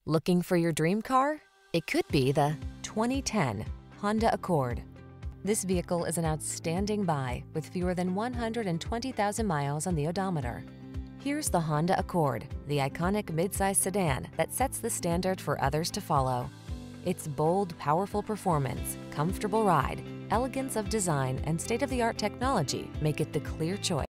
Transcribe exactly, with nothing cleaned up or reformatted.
Looking for your dream car? It could be the twenty ten Honda Accord. This vehicle is an outstanding buy with fewer than one hundred twenty thousand miles on the odometer. Here's the Honda Accord, the iconic midsize sedan that sets the standard for others to follow. Its bold, powerful performance, comfortable ride, elegance of design, and state-of-the-art technology make it the clear choice.